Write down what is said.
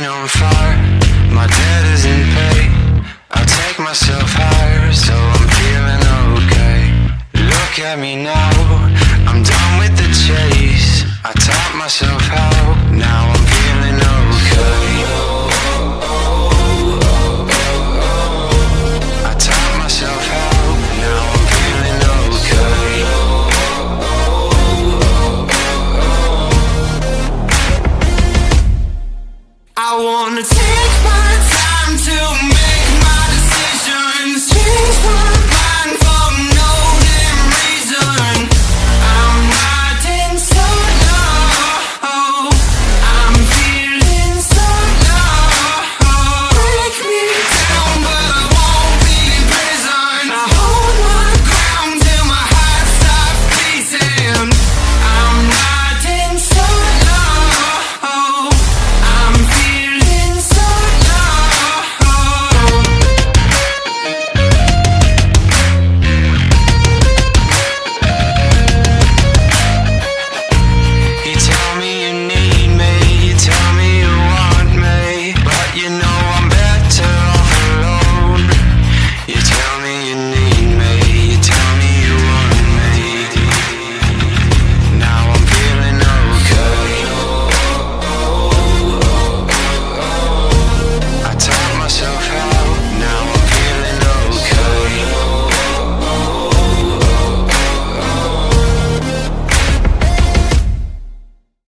brain on fire, my debt is in pay. I take myself higher, so I'm feeling okay. Look at me now, I'm done with the chase. I taught myself how